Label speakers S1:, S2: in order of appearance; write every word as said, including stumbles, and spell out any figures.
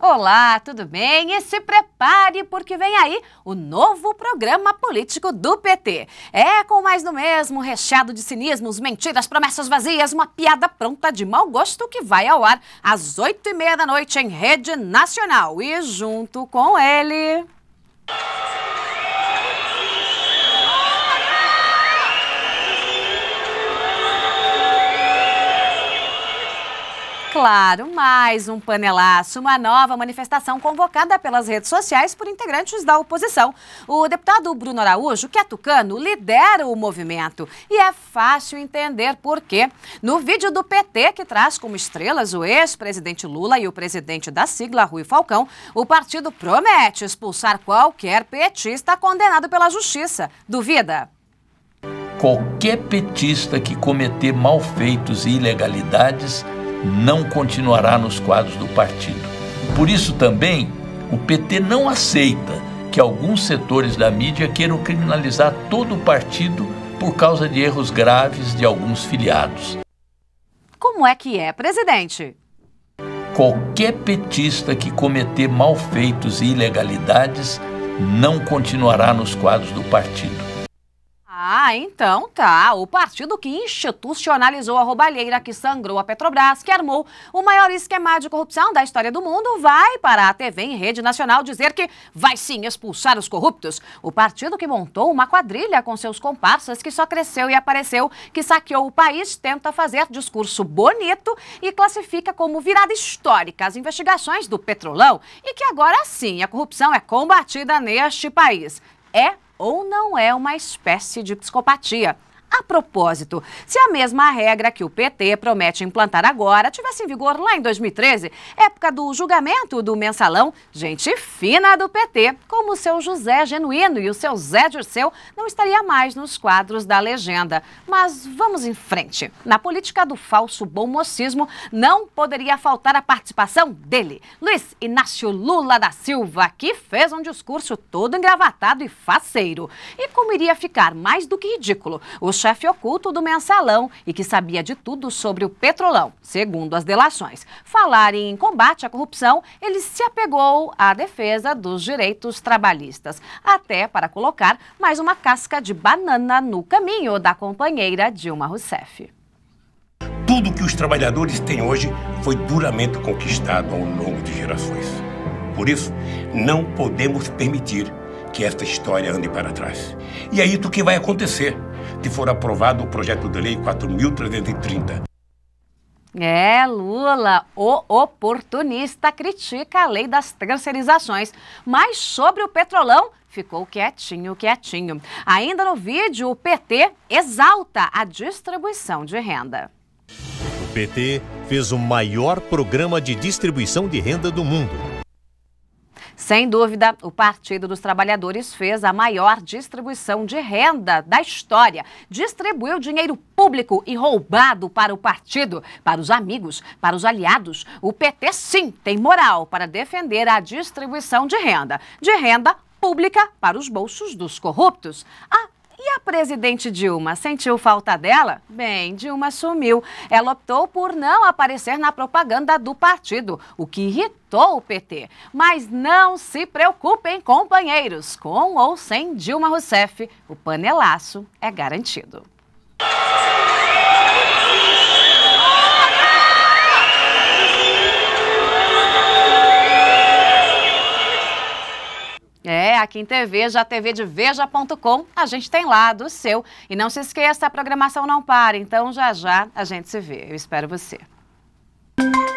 S1: Olá, tudo bem? E se prepare porque vem aí o novo programa político do P T. É com mais do mesmo, recheado de cinismos, mentiras, promessas vazias, uma piada pronta de mau gosto que vai ao ar às oito e meia da noite em rede nacional. E junto com ele... Claro, mais um panelaço, uma nova manifestação convocada pelas redes sociais por integrantes da oposição. O deputado Bruno Araújo, que é tucano, lidera o movimento. E é fácil entender por quê. No vídeo do P T, que traz como estrelas o ex-presidente Lula e o presidente da sigla, Rui Falcão, o partido promete expulsar qualquer petista condenado pela justiça. Duvida?
S2: Qualquer petista que cometer malfeitos e ilegalidades não continuará nos quadros do partido. Por isso também, o P T não aceita que alguns setores da mídia queiram criminalizar todo o partido por causa de erros graves de alguns filiados.
S1: Como é que é, presidente?
S2: Qualquer petista que cometer malfeitos e ilegalidades não continuará nos quadros do partido.
S1: Ah, então tá. O partido que institucionalizou a roubalheira, que sangrou a Petrobras, que armou o maior esquema de corrupção da história do mundo, vai para a T V em rede nacional dizer que vai sim expulsar os corruptos. O partido que montou uma quadrilha com seus comparsas, que só cresceu e apareceu, que saqueou o país, tenta fazer discurso bonito e classifica como virada histórica as investigações do Petrolão e que agora sim a corrupção é combatida neste país. É ou não é uma espécie de psicopatia? A propósito, se a mesma regra que o P T promete implantar agora tivesse em vigor lá em dois mil e treze, época do julgamento do mensalão, gente fina do P T, como o seu José Genuíno e o seu Zé Dirceu, não estaria mais nos quadros da legenda. Mas vamos em frente. Na política do falso bom mocismo, não poderia faltar a participação dele, Luiz Inácio Lula da Silva, que fez um discurso todo engravatado e faceiro. E como iria ficar mais do que ridículo, o chefe oculto do mensalão e que sabia de tudo sobre o Petrolão, segundo as delações. Falar em combate à corrupção, ele se apegou à defesa dos direitos trabalhistas, até para colocar mais uma casca de banana no caminho da companheira Dilma Rousseff.
S3: Tudo que os trabalhadores têm hoje foi duramente conquistado ao longo de gerações. Por isso, não podemos permitir que esta história ande para trás. E é isso que vai acontecer se for aprovado o projeto de lei quatro mil trezentos e trinta.
S1: É, Lula, o oportunista, critica a lei das terceirizações, mas sobre o Petrolão ficou quietinho, quietinho. Ainda no vídeo, o P T exalta a distribuição de renda.
S4: O P T fez o maior programa de distribuição de renda do mundo.
S1: Sem dúvida, o Partido dos Trabalhadores fez a maior distribuição de renda da história. Distribuiu dinheiro público e roubado para o partido, para os amigos, para os aliados. O P T, sim, tem moral para defender a distribuição de renda. De renda pública para os bolsos dos corruptos. Ah, e a presidente Dilma, sentiu falta dela? Bem, Dilma sumiu. Ela optou por não aparecer na propaganda do partido, o que irritou o P T. Mas não se preocupem, companheiros. Com ou sem Dilma Rousseff, o panelaço é garantido. É, aqui em T V, já T V de veja ponto com, a gente tem lá do seu. E não se esqueça, a programação não para, então já já a gente se vê. Eu espero você.